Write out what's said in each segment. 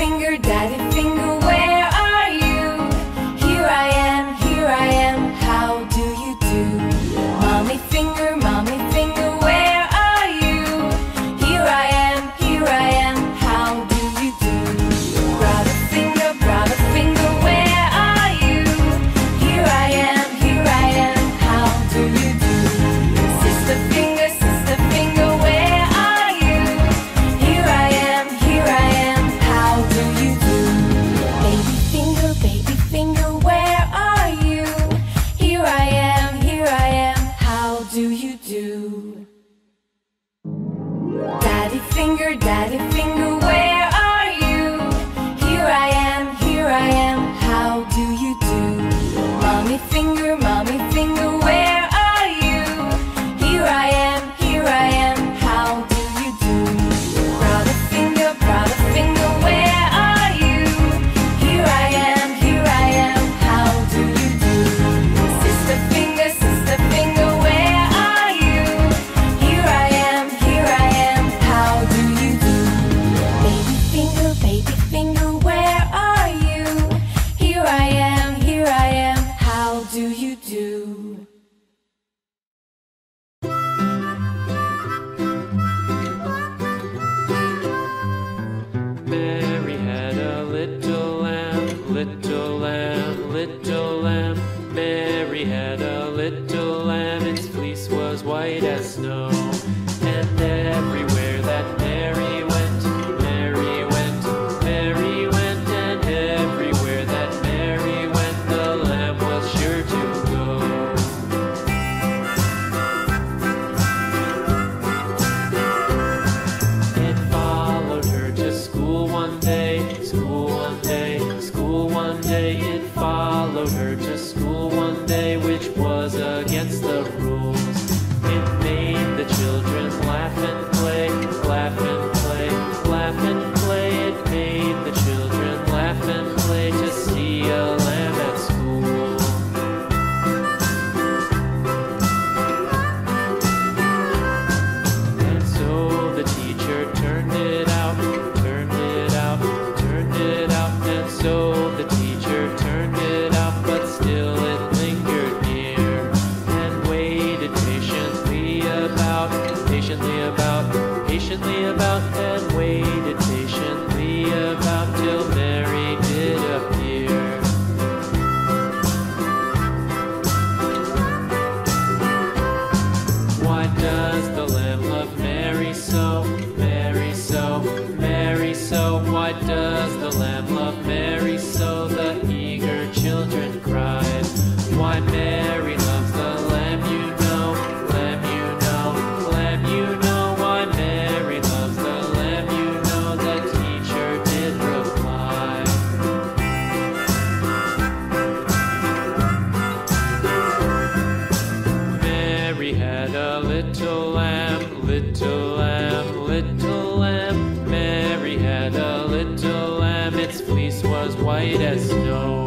Daddy finger, where are you? Here I am, how do you do? Mommy finger, where are you? Here I am, how do you do? Brother finger, where are you? Here I am, how do you do? Sister finger, where are you? Here I am, how do you do? Baby finger, where are you? Here I am, how do you do? Daddy finger, where are you? Here I am, how do you do? Mommy finger, where are you? Here I am, how do you do? Brother finger, where are you? Here I am, how do you do? Sister finger, where are you? Here I am, how do you do? Baby finger, where are you? Here I am, how do you do? Mary had a little lamb, little lamb, little lamb. Mary had a little lamb, its fleece was white as snow. And everywhere that Mary went, Mary went, Mary went. And everywhere that Mary went, the lamb was sure to go. It followed her to school one day, school one day, school one day. It followed her to school one day, which was against the rules. It made the children laugh and play, laugh and play, laugh and play. It made the children laugh and play to see a lamb at school. And so the teacher turned it out, turned it out, turned it out. And so the teacher turned it out, but still it lingered near and waited patiently about, patiently about, patiently about, and waited patiently about till Mary did appear. Why does the lamb love Mary so, Mary so, Mary so? Why does the lamb love Mary so? The eager children cried. Why Mary loves the lamb, you know, lamb, you know, lamb, you know. Why Mary loves the lamb, you know, the teacher did reply. Mary had a little lamb, little lamb, little lamb. Mary had a little lamb, its fleece was white as snow.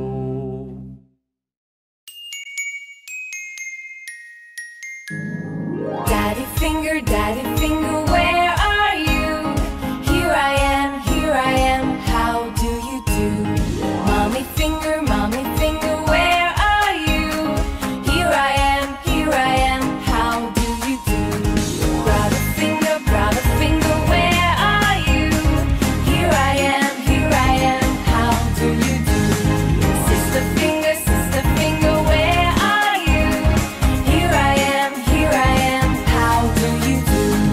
Daddy finger, where are you? Here I am, how do you do? Mommy finger, where are you? Here I am, how do you do? Brother finger, where are you? Here I am, how do you do? Sister finger, where are you? Here I am, how do you do?